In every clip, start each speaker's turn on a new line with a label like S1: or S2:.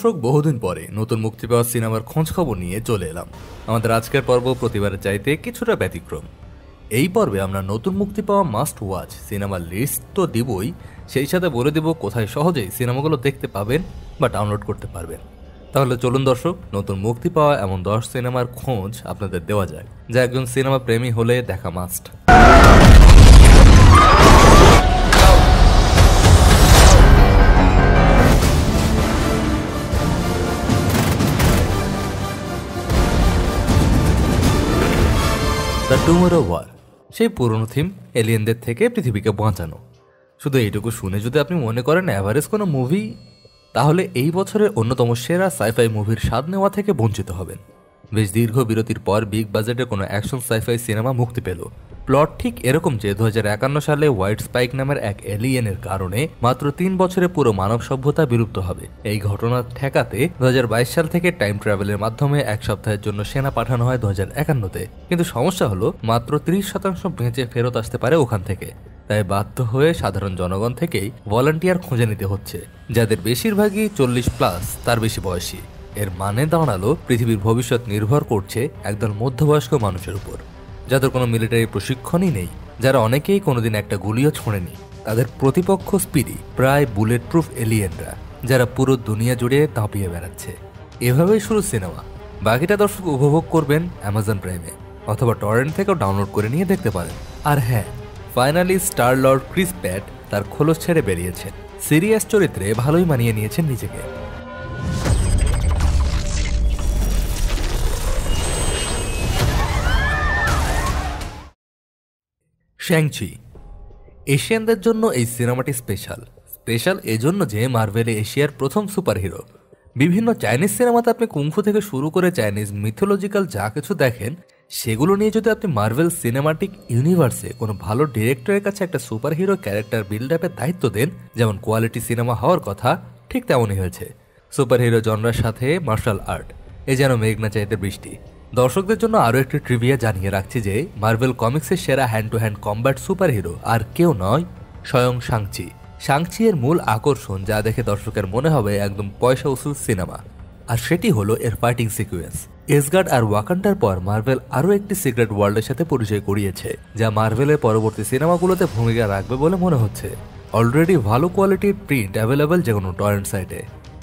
S1: দর্শক, বহুদিন পরে নতুন মুক্তি পাওয়া সিনেমার খোঁজ খবর নিয়ে চলে এলাম। আমাদের আজকের পর্ব প্রতিবারের চাইতে কিছুটা ব্যতিক্রম। এই পর্বে আমরা নতুন মুক্তি পাওয়া মাস্ট ওয়াচ সিনেমার লিস্ট তো দিবই, সেই সাথে বলে দেব কোথায় সহজেই সিনেমাগুলো দেখতে পাবেন বা ডাউনলোড করতে পারবেন। তাহলে চলুন দর্শক, নতুন মুক্তি পাওয়া এমন 10 সিনেমার খোঁজ আপনাদের দেওয়া যায়, যা একজন সিনেমা প্রেমী হলে দেখা মাস্ট। দ্য টুমরো ওয়ার, সেই পুরনো থিম, এলিয়েনদের থেকে পৃথিবীকে বাঁচানো। শুধু এইটুকু শুনে যদি আপনি মনে করেন অ্যাভারেজ কোনো মুভি, তাহলে এই বছরের অন্যতম সেরা সাইফাই মুভির স্বাদ নেওয়া থেকে বঞ্চিত হবেন। বেশ দীর্ঘ বিরতির পর বিগ বাজেটের কোনো অ্যাকশন সাইফাই সিনেমা মুক্তি পেল। প্লট ঠিক এরকম যে 2051 সালে হোয়াইট স্পাইক নামের এক এলিয়েনের কারণে মাত্র 3 বছরে পুরো মানব সভ্যতা বিলুপ্ত হবে। এই ঘটনা ঠেকাতে 2022 সাল থেকে টাইম ট্রাভেলের মাধ্যমে 1 সপ্তাহের জন্য সেনা পাঠানো হয় 2051-তে। কিন্তু সমস্যা হলো মাত্র 30% বেঁচে ফেরত আসতে পারে ওখান থেকে। তাই বাধ্য হয়ে সাধারণ জনগণ থেকেই ভলান্টিয়ার খুঁজে নিতে হচ্ছে, যাদের বেশিরভাগই 40+ তার বেশি বয়সী। এর মানে দাঁড়ালো পৃথিবীর ভবিষ্যৎ নির্ভর করছে একদল মধ্যবয়স্ক মানুষের উপর, যাদের কোনো মিলিটারি প্রশিক্ষণই নেই, যারা অনেকেই কোনোদিন একটা গুলিও ছোঁড়েনি। তাদের প্রতিপক্ষ স্পিডি, প্রায় বুলেট প্রুফ এলিয়েনরা, যারা পুরো দুনিয়া জুড়ে তাঁপিয়ে বেড়াচ্ছে। এভাবেই শুরু সিনেমা। বাকিটা দর্শক উপভোগ করবেন অ্যামাজন প্রাইমে, অথবা টরেন্ট থেকেও ডাউনলোড করে নিয়ে দেখতে পারেন। আর হ্যাঁ, finally Star Lord Chris Pratt তার খোলস ছেড়ে বেরিয়েছেন। সিরিয়াস চরিত্রে ভালোই মানিয়ে নিয়েছেন নিজেকে। শ্যাং-চি। এশিয়ানদের জন্য এই সিনেমাটি স্পেশাল এজন্য যে মার্ভেলে এশিয়ার প্রথম সুপারহিরো। বিভিন্ন চাইনিজ সিনেমাতে আপনি কুংফু থেকে শুরু করে চাইনিজ মিথোলজিক্যাল যা কিছু দেখেন, সেগুলো নিয়ে যদি আপনি মার্ভেল সিনেমাটিক ইউনিভার্সে কোনো ভালো ডিরেক্টরের কাছে একটা সুপারহিরো ক্যারেক্টার বিল্ড আপের দায়িত্ব দেন, যেমন কোয়ালিটি সিনেমা হওয়ার কথা, ঠিক তেমনই হয়েছে। সুপারহিরো জনরার সাথে মার্শাল আর্ট, এ যেন মেঘনা চাইতে বৃষ্টি। দর্শকদের জন্য আরও একটি ট্রিভিয়া জানিয়ে রাখছি যে মার্ভেল কমিক্সের সেরা hand to hand combat superhero আর কেউ নয়, স্বয়ং শাং-চি। শাং-চি এর মূল আকর্ষণ, যা দেখে দর্শকের মনে হবে একদম পয়সা উসুল সিনেমা, আর সেটি হলো এর ফাইটিং সিকুয়েন্স। এসগার্ড আর ওয়াকান্ডার পর মার্ভেল আরও একটি সিক্রেট ওয়ার্ল্ডের সাথে পরিচয় করিয়েছে, যা মার্ভেলের পরবর্তী সিনেমাগুলোতে ভূমিকা রাখবে বলে মনে হচ্ছে। অলরেডি ভালো কোয়ালিটির প্রিন্ট অ্যাভেলেবেল যে কোনো টরেন্ট সাইটে।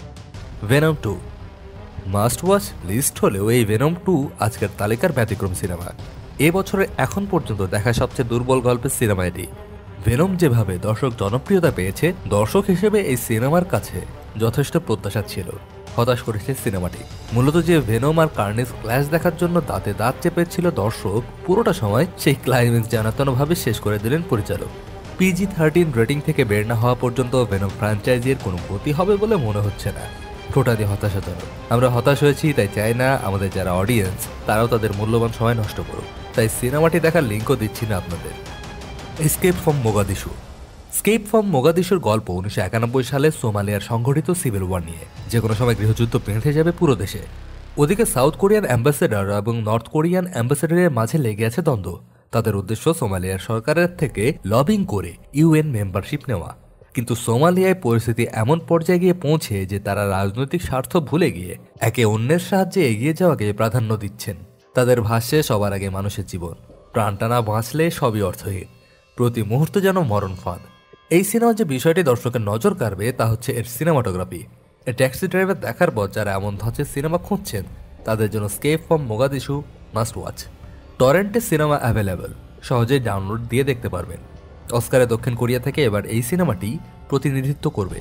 S1: ভেনম 2 মাস্ট ওয়াচ লিস্ট হলেও এই ভেনম 2 আজকের তালিকার ব্যতিক্রম সিনেমা। এবছরের এখন পর্যন্ত দেখা সবচেয়ে দুর্বল গল্পের সিনেমা এটি। ভেনম যেভাবে দর্শক জনপ্রিয়তা পেয়েছে, দর্শক হিসেবে এই সিনেমার কাছে যথেষ্ট প্রত্যাশা ছিল। হতাশ করেছে সিনেমাটি। মূলত যে ভেনম আর কার্নেজ ক্ল্যাশ দেখার জন্য দাঁতে দাঁত চেপেছিল দর্শক, পুরোটা সময় সেই ক্লাইম্যাক্স জানাতনভাবে শেষ করে দিলেন পরিচালক। PG-13 রেটিং থেকে বের না হওয়া পর্যন্ত ভেনম ফ্র্যাঞ্চাইজির কোনো গতি হবে বলে মনে হচ্ছে না। টোটালি হতাশাজনক। আমরা হতাশ হয়েছি, তাই চাই না আমাদের যারা অডিয়েন্স তারাও তাদের মূল্যবান সময় নষ্ট করুক। তাই সিনেমাটি দেখার লিঙ্কও দিচ্ছি না আপনাদের। Escape from Mogadishu. Escape from মোগাদিশুর গল্প 1991 সালে সোমালিয়ার সংঘটিত সিভিল ওয়ার নিয়ে। যে কোনো সময় গৃহযুদ্ধ বেঁধে যাবে পুরো দেশে। ওদিকে সাউথ কোরিয়ান অ্যাম্বাসেডর এবং নর্থ কোরিয়ান অ্যাম্বাসেডরের মাঝে লেগে আছে দ্বন্দ্ব। তাদের উদ্দেশ্য সোমালিয়ার সরকারের থেকে লবিং করে ইউএন মেম্বারশিপ নেওয়া। কিন্তু সোমালিয়ায় পরিস্থিতি এমন পর্যায়ে গিয়ে পৌঁছে যে তারা রাজনৈতিক স্বার্থ ভুলে গিয়ে একে অন্যের সাহায্যে এগিয়ে যাওয়াকে প্রাধান্য দিচ্ছেন। তাদের ভাষ্যে সবার আগে মানুষের জীবন, প্রাণটা না বাঁচলে সবই অর্থহীন। প্রতি মুহূর্তে যেন মরণ ফাঁদ। এই সিনেমা যে বিষয়টি দর্শকের নজর কাড়বে তা হচ্ছে এর সিনেমাটোগ্রাফি। এর ট্যাক্সি ড্রাইভার দেখার পর যারা এমন ধাঁচের সিনেমা খুঁজছেন, তাদের জন্য escape from Mogadishu must watch. টরেন্টে সিনেমা অ্যাভেলেবল, সহজেই ডাউনলোড দিয়ে দেখতে পারবেন। অস্কারে দক্ষিণ কোরিয়া থেকে এবার এই সিনেমাটি প্রতিনিধিত্ব করবে।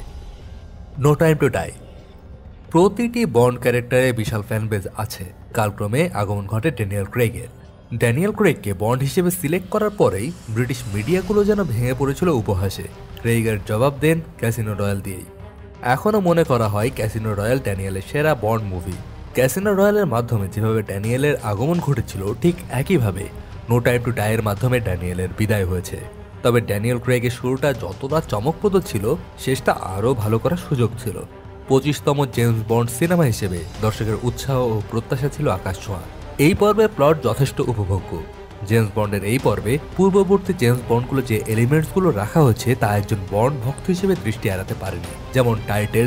S1: No time to die. প্রতিটি বন্ড ক্যারেক্টারে বিশাল ফ্যান বেজ আছে। কালক্রমে আগমন ঘটে ড্যানিয়েল ক্রেইগের। ড্যানিয়েল ক্রেইগকে বন্ড হিসেবে সিলেক্ট করার পরেই ব্রিটিশ মিডিয়াগুলো যেন ভেঙে পড়েছিল উপহাসে। ক্রেইগের জবাব দেন ক্যাসিনো রয়্যাল দিয়েই। এখনও মনে করা হয় ক্যাসিনো রয়্যাল ড্যানিয়েলের সেরা বন্ড মুভি। ক্যাসিনো রয়্যালের মাধ্যমে যেভাবে ড্যানিয়েলের আগমন ঘটেছিল, ঠিক একইভাবে নো টাইম টু ডাইয়ের মাধ্যমে ড্যানিয়েলের বিদায় হয়েছে। তবে ড্যানিয়েল ক্রেইগের শুরুটা যতটা চমকপ্রদ ছিল, শেষটা আরও ভালো করার সুযোগ ছিল। 25তম জেমস বন্ড সিনেমা হিসেবে দর্শকের উৎসাহ ও প্রত্যাশা ছিল আকাশ ছোঁয়া। এই পর্বের প্লট যথেষ্ট উপভোগ্য। জেমস বন্ডের এই পর্বে পূর্ববর্তী জেমস বন্ডগুলো যে এলিমেন্টসগুলো রাখা হয়েছে তা একজন বন্ড ভক্ত হিসেবে দৃষ্টি এড়াতে পারেনি। যেমন title,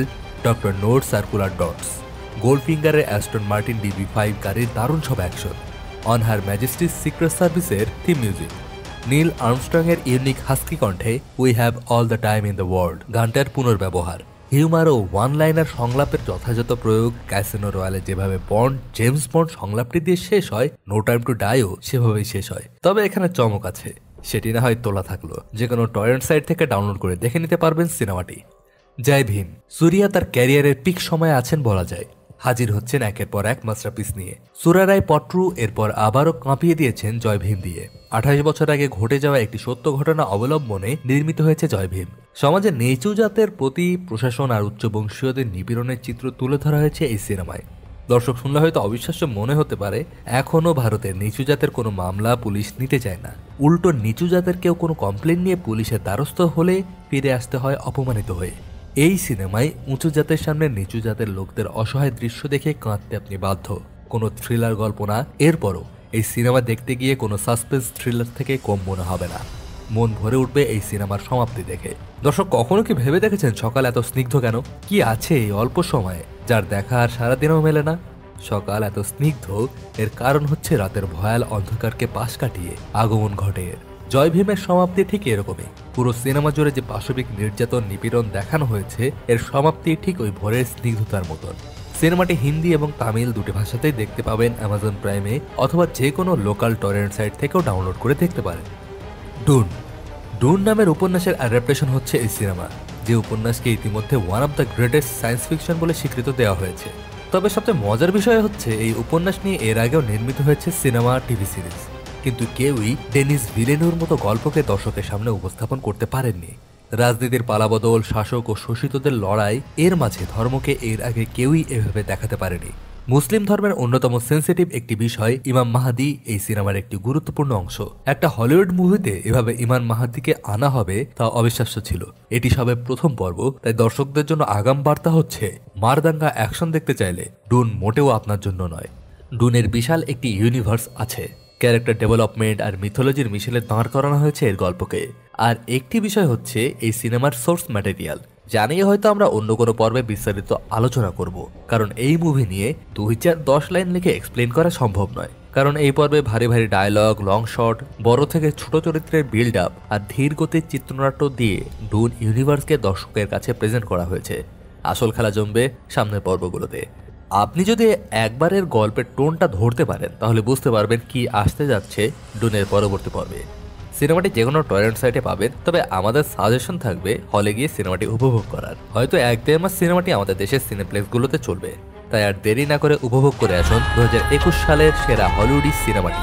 S1: Doctor No circular dots, গোল্ডফিঙ্গারের অ্যাস্টন মার্টিন DB5 গাড়ির দারুণ সব action, on her majesty's secret সার্ভিসের থিম মিউজিক, নীল আর্মস্ট্রং এর ইউনিক হাস্কি কণ্ঠে we have all the time in the world গানটার পুনর্ব্যবহার, হিউমার ও ওয়ান লাইনার সংলাপের যথাযথ প্রয়োগ, ক্যাসিনো রয়্যালে যেভাবে বন্ড জেমস বন্ড সংলাপটি দিয়ে শেষ হয়, নো টাইম টু ডাইও সেভাবেই শেষ হয়। তবে এখানে চমক আছে, সেটি না হয় তোলা থাকলো, যে কোনো টরেন্ট সাইট থেকে ডাউনলোড করে দেখে নিতে পারবেন সিনেমাটি। জয় ভীম। সুরিয়া তার ক্যারিয়ারের পিক সময়ে আছেন বলা যায়, হাজির হচ্ছেন একের পর এক মাস্টারপিস নিয়ে। সুরারাই পট্রু এরপর আবারও কাঁপিয়ে দিয়েছেন জয় ভীম দিয়ে। 28 বছর আগে ঘটে যাওয়া একটি সত্য ঘটনা অবলম্বনে নির্মিত হয়েছে জয় ভীম। সমাজে নিচু জাতের প্রতি প্রশাসন আর উচ্চবংশীয়দের নিপীড়নের চিত্র তুলে ধরা হয়েছে এই সিনেমায়। দর্শক শুনলে হয়তো অবিশ্বাস্য মনে হতে পারে, এখনও ভারতের নিচু জাতের কোনো মামলা পুলিশ নিতে চায় না। উল্টো নিচু জাতের কেউ কোনো কমপ্লেন নিয়ে পুলিশের দ্বারস্থ হলে ফিরে আসতে হয় অপমানিত হয়ে। এই সিনেমায় উঁচু জাতের সামনে নিচু জাতের লোকদের অসহায় দৃশ্য দেখে কাঁদতে আপনি বাধ্য। কোনো থ্রিলার গল্প না, এরপরও এই সিনেমা দেখতে গিয়ে কোনো সাসপেন্স থ্রিলার থেকে কম মনে হবে না। মন ভরে উঠবে এই সিনেমার সমাপ্তি দেখে। দর্শক কখনো কি ভেবে দেখেছেন সকাল এত স্নিগ্ধ কেন? কি আছে এই অল্প সময়ে যার দেখা আর সারাদিনও মেলে না? সকাল এত স্নিগ্ধ এর কারণ হচ্ছে রাতের ভয়াল অন্ধকারকে পাশ কাটিয়ে আগমন ঘটে। জয় ভীমের সমাপ্তি ঠিক এরকমই। পুরো সিনেমা জুড়ে যে পাশবিক নির্যাতন নিপীড়ন দেখানো হয়েছে, এর সমাপ্তি ঠিক ওই ভোরের স্নিগ্ধতার মতন। সিনেমাটি হিন্দি এবং তামিল দুটি ভাষাতেই দেখতে পাবেন অ্যামাজন প্রাইমে, অথবা যে কোনো লোকাল টরেন্ট সাইট থেকেও ডাউনলোড করে দেখতে পারেন। ডুন। ডুন নামের উপন্যাসের অ্যাডাপ্টেশন হচ্ছে এই সিনেমা, যে উপন্যাসকে ইতিমধ্যে one of the greatest science fiction বলে স্বীকৃত দেওয়া হয়েছে। তবে সবচেয়ে মজার বিষয় হচ্ছে এই উপন্যাস নিয়ে এর আগেও নির্মিত হয়েছে সিনেমা, টিভি সিরিজ, কিন্তু কেউই ডেনিস ভিলেনুর মতো গল্পকে দর্শকের সামনে উপস্থাপন করতে পারেননি। রাজনীতির পালাবদল, শাসক ও শোষিতদের লড়াই, এর মাঝে ধর্মকে এর আগে কেউই এভাবে দেখাতে পারেনি। মুসলিম ধর্মের অন্যতম সেন্সিটিভ একটি বিষয় ইমাম মাহাদি এই সিনেমার একটি গুরুত্বপূর্ণ অংশ। একটা হলিউড মুভিতে এভাবে ইমাম মাহাদিকে আনা হবে তা অবিশ্বাস্য ছিল। এটি সবে প্রথম পর্ব, তাই দর্শকদের জন্য আগাম বার্তা হচ্ছে, মারদাঙ্গা অ্যাকশন দেখতে চাইলে ডুন মোটেও আপনার জন্য নয়। ডুনের বিশাল একটি ইউনিভার্স আছে, ক্যারেক্টার ডেভেলপমেন্ট আর মিথোলজির মিশেলে দাঁড় করানো হয়েছে এর গল্পকে। আর একটি বিষয় হচ্ছে এই সিনেমার সোর্স ম্যাটেরিয়াল, জানিয়ে হয়তো আমরা অন্য কোনো পর্বে বিস্তারিত আলোচনা করব, কারণ এই মুভি নিয়ে 2-10 লাইন লিখে এক্সপ্লেন করা সম্ভব নয়। কারণ এই পর্বে ভারী ভারী ডায়লগ, লং শট, বড় থেকে ছোট চরিত্রের বিল্ড আপ আর ধীর গতির চিত্রনাট্য দিয়ে ডুন ইউনিভার্সকে দর্শকের কাছে প্রেজেন্ট করা হয়েছে। আসল খেলা জমবে সামনের পর্বগুলোতে। আপনি যদি একবারের গল্পের টোনটা ধরতে পারেন, তাহলে বুঝতে পারবেন কি আসতে যাচ্ছে ডুনের পরবর্তী পর্বে। সিনেমাটি যে কোনো টরেন্ট সাইটে পাবেন, তবে আমাদের সাজেশন থাকবে হলে গিয়ে সিনেমাটি উপভোগ করার। হয়তো 1-1.5 মাস সিনেমাটি আমাদের দেশের সিনেপ্লেক্সগুলোতে চলবে, তাই আর দেরি না করে উপভোগ করে আসুন 2021 সালের সেরা হলিউডি সিনেমাটি।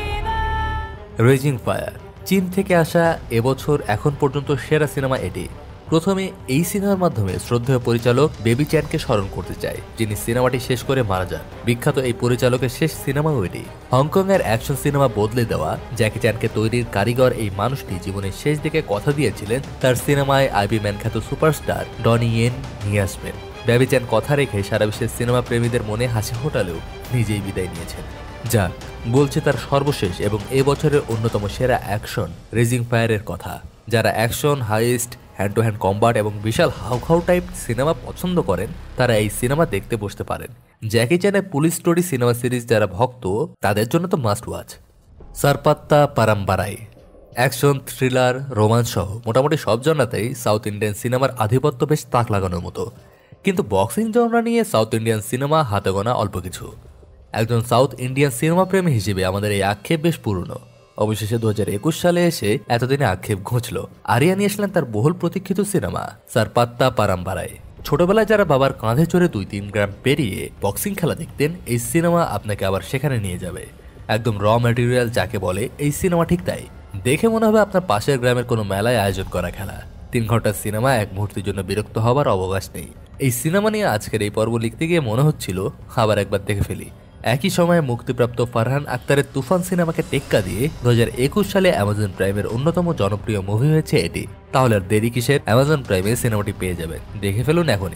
S1: Raging fire. চীন থেকে আসা এবছর এখন পর্যন্ত সেরা সিনেমা এটি। প্রথমে এই সিনেমার মাধ্যমে শ্রদ্ধেয় পরিচালক বেবি চ্যানকে স্মরণ করতে চাই, যিনি সিনেমাটি শেষ করে মারা যান। বিখ্যাত এই পরিচালকের শেষ সিনেমাও এটি। হংকং এর অ্যাকশন সিনেমা বদলে দেওয়া জ্যাকি চ্যানকে তৈরির কারিগর এই মানুষটি জীবনের শেষ দিকে কথা দিয়েছিলেন তার সিনেমায় আইবি ম্যান খ্যাত সুপারস্টার ডনি ইয়েন নিয়ে আসবেন। বেবি চ্যান কথা রেখে সারা বিশ্বের সিনেমা প্রেমীদের মনে হাসি ফোটালেও নিজেই বিদায় নিয়েছেন। যাক, বলছে তার সর্বশেষ এবং এবছরের অন্যতম সেরা অ্যাকশন রেজিং ফায়ারের কথা। যারা action, heist, hand to hand combat এবং বিশাল হাউখাউ টাইপ সিনেমা পছন্দ করেন, তারা এই সিনেমা দেখতে বসতে পারেন। জ্যাকি চ্যানের পুলিশ স্টোরি সিনেমা সিরিজ যারা ভক্ত, তাদের জন্য তো must watch. Sarpatta Parambarai. Action, thriller, romance সহ মোটামুটি সব জনরাতেই সাউথ ইন্ডিয়ান সিনেমার আধিপত্য বেশ তাক লাগানোর মতো। কিন্তু বক্সিং জনরা নিয়ে সাউথ ইন্ডিয়ান সিনেমা হাতে গোনা অল্প কিছু। একজন সাউথ ইন্ডিয়ান সিনেমা প্রেমী হিসেবে আমাদের এই আক্ষেপ বেশ পুরনো। অবশেষে 2021 সালে এসে এতদিনে আক্ষেপ ঘুঁচল। আরিয়া নিয়ে আসলেন তার বহুল প্রতীক্ষিত সিনেমা সারপাত্তা পারাম্বারাই। ছোটবেলায় যারা বাবার কাঁধে চড়ে 2-3 গ্রাম পেরিয়ে বক্সিং খেলা দেখতেন, এই সিনেমা আপনাকে আবার সেখানে নিয়ে যাবে। একদম র ম্যাটেরিয়াল যাকে বলে, এই সিনেমা ঠিক তাই। দেখে মনে হবে আপনার পাশের গ্রামের কোনো মেলায় আয়োজন করা খেলা। 3 ঘন্টার সিনেমা, এক মুহূর্তের জন্য বিরক্ত হবার অবকাশ নেই। এই সিনেমা নিয়ে আজকের এই পর্ব লিখতে গিয়ে মনে হচ্ছিল আবার একবার দেখে ফেলি। একই সময়ে মুক্তিপ্রাপ্ত ফারহান আক্তারের তুফান সিনেমাকে টেক্কা দিয়ে 2021 সালে অ্যামাজন প্রাইমের অন্যতম জনপ্রিয় মুভি হয়েছে এটি। তাহলে আর দেরি কিসের? অ্যামাজন প্রাইমে সিনেমাটি পেয়ে যাবেন, দেখে ফেলুন এখনই।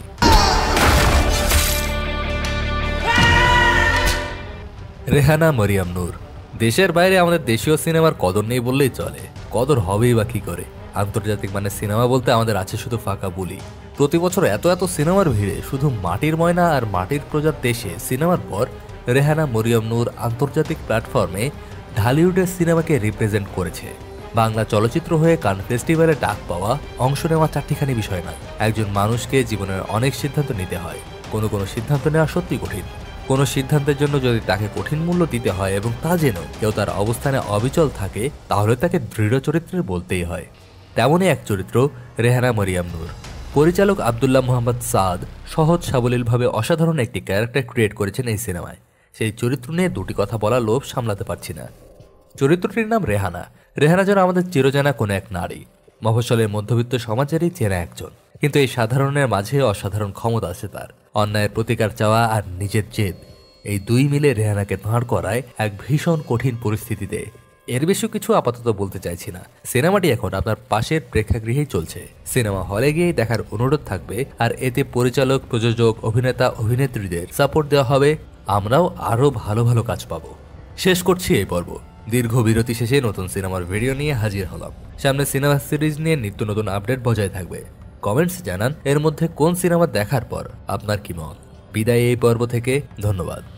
S1: রেহানা মরিয়াম নূর। দেশের বাইরে আমাদের দেশীয় সিনেমার কদর নেই বললেই চলে। কদর হবেই বা কি করে? আন্তর্জাতিক মানের সিনেমা বলতে আমাদের আছে শুধু ফাঁকা বুলি। প্রতি বছর এত এত সিনেমার ভিড়ে শুধু মাটির ময়না আর মাটির প্রজার দেশে সিনেমার পর রেহানা মরিয়ম নূর আন্তর্জাতিক প্ল্যাটফর্মে ঢালিউডের সিনেমাকে রিপ্রেজেন্ট করেছে। বাংলা চলচ্চিত্র হয়ে কান ফেস্টিভ্যালে ডাক পাওয়া, অংশ নেওয়া চারটিখানি বিষয় নয়। একজন মানুষকে জীবনের অনেক সিদ্ধান্ত নিতে হয়, কোনো সিদ্ধান্ত নেওয়া সত্যি কঠিন। কোনো সিদ্ধান্তের জন্য যদি তাকে কঠিন মূল্য দিতে হয় এবং তা যেন কেউ তার অবস্থানে অবিচল থাকে, তাহলে তাকে দৃঢ় চরিত্রের বলতেই হয়। তেমনই এক চরিত্র রেহানা মরিয়ম নূর। পরিচালক আব্দুল্লাহ মোহাম্মদ সাদ সহজ সাবলীলভাবে অসাধারণ একটি ক্যারেক্টার ক্রিয়েট করেছেন এই সিনেমায়। সেই চরিত্র নিয়ে দুটি কথা বলা লোভ সামলাতে পারছি না। চরিত্রটির নাম রেহানা। রেহানা যেন আমাদের চিরজানা কোনো এক নারী, মফস্বলের মধ্যবিত্ত সমাজেরই চেনা একজন, কিন্তু এই সাধারণের মাঝে অসাধারণ ক্ষমতা আছে তার। অন্যায়ের প্রতিকার চাওয়া আর নিজের জেদ, এই দুই মিলে রেহানাকে দাঁড় করায় এক ভীষণ কঠিন পরিস্থিতিতে। এর বেশি কিছু আপাতত বলতে চাইছি না। সিনেমাটি এখন আপনার পাশের প্রেক্ষাগৃহেই চলছে। সিনেমা হলে গিয়ে দেখার অনুরোধ থাকবে, আর এতে পরিচালক, প্রযোজক, অভিনেতা, অভিনেত্রীদের সাপোর্ট দেওয়া হবে। আমরাও আরও ভালো ভালো কাজ পাবো। শেষ করছি এই পর্ব। দীর্ঘ বিরতি শেষে নতুন সিনেমার ভিডিও নিয়ে হাজির হলাম। সামনে সিনেমা সিরিজ নিয়ে নিত্য নতুন আপডেট বজায় থাকবে। কমেন্টস জানান এর মধ্যে কোন সিনেমা দেখার পর আপনার কি মত। বিদায় এই পর্ব থেকে, ধন্যবাদ।